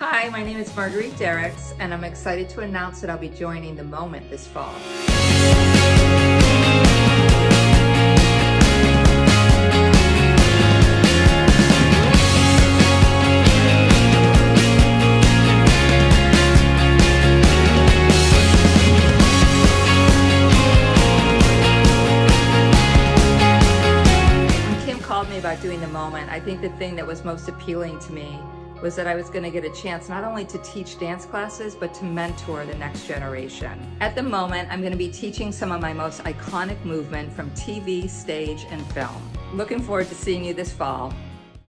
Hi, my name is Marguerite Derricks, and I'm excited to announce that I'll be joining The Moment this fall. When Kim called me about doing The Moment, I think the thing that was most appealing to me was that I was going to get a chance not only to teach dance classes, but to mentor the next generation. At The Moment, I'm going to be teaching some of my most iconic movement from TV, stage, and film. Looking forward to seeing you this fall.